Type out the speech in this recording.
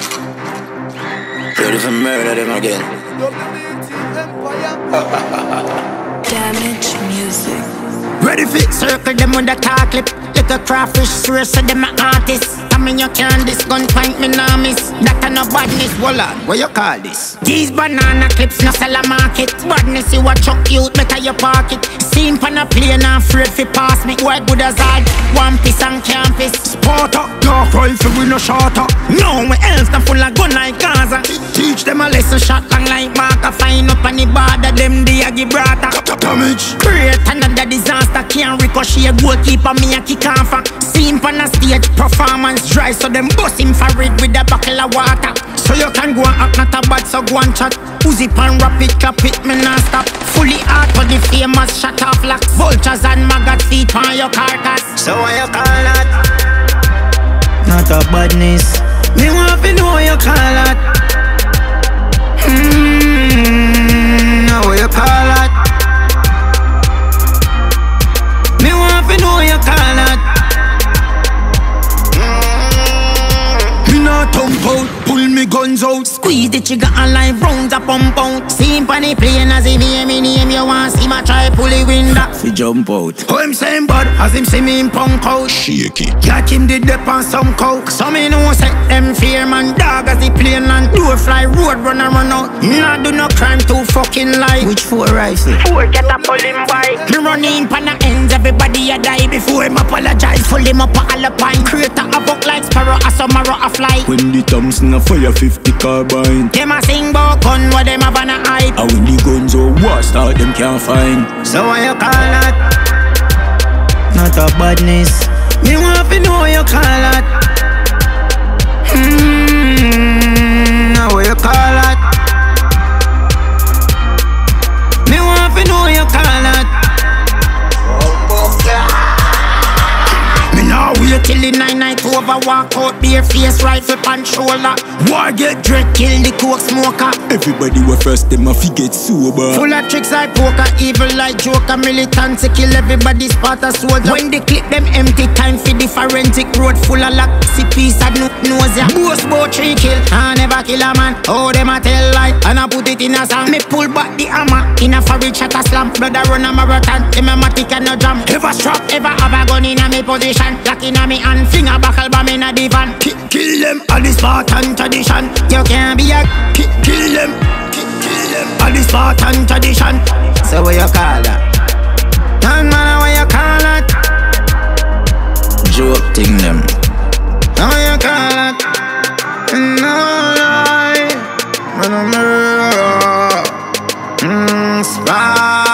Ready for murder them again. Damage music. Ready for circle them with a car clip. Like a crawfish source, so them a artist. I mean you can't this gun point me nah miss. That a no badness, Walla, what you call this? These banana clips no sell a market. Badness you a chuck youth, better you park it. Seen pan a plane and afraid fi pass me. Why good as all, one piece on campus. Sport up, dark rifle we no short up. No, my else na full of gun like Gaza. Teach them a lesson shot long like marker. Find up on the border, them the Gibraltar. Damage. Create another disaster, can't ricochet. Goalkeeper me a kick off. Seen pan a stage, performance dry, so them bust him for it with a buckle of water. So you can go and act not a bad, so go and chat. Uzi pan rap it, clap it, me nah stop. Fully hard for the famous shut off like vultures and maggot feet on your carcass. So what you call that? Not a badness. Me want to know what you call that. Now what you call that? Me want to know what you call that. Me not thump out, pull me guns out. Squeeze the trigger and live rounds a pump out. See him pan the plane as he hear me name. You want see my try pull the window. Fi jump out. Oh him saying bad as him see me in punk out. Shake it. Catch him did dip on some coke. So me know set them fear man dog as the plane land. Door fly road run and run out. Nah do no crime too fucking light. Which 4 rifle? 4 get a pull him by. Me run in pan the ends everybody a die before him apologize. Full him up a alpine. Create a buck like sparrow a summer a fly. When the Thompson a fire 50 carbine. Them a sing bout gun what them have on a hype. And when the guns are washed out them can't find. So what you call that? Not a badness. Me want to know what you call that. Now what you call that? Me want to know what you call that. Me now wait till the 9-9 over. Walk out bare face rifle pan shoulder. War get dread kill the coke smoker. Everybody were first them a fi get sober. Full of tricks like poker, evil like joker. Militant to kill everybody spot a soldier. When they clip them empty time for the forensic road. Full of luck, see peace and no nausea. Boast bout 3 kill, I never kill a man. Oh them a tell lie, and I put it in a song. Me pull back the hammer, in a forage shot a slam. Blood a run a marathon, them a matic and no jam. Ever strap, ever have a gun in a me position. Lock in a me hand, finger buckle bomb in a divan. Kill them, all this Spartan tradition. You can't be a kill them. Kill them, all this Spartan tradition. So what you call that? Young man, what you call that? Joke thing them. What you call that? No lie, man a murderer. Spartan.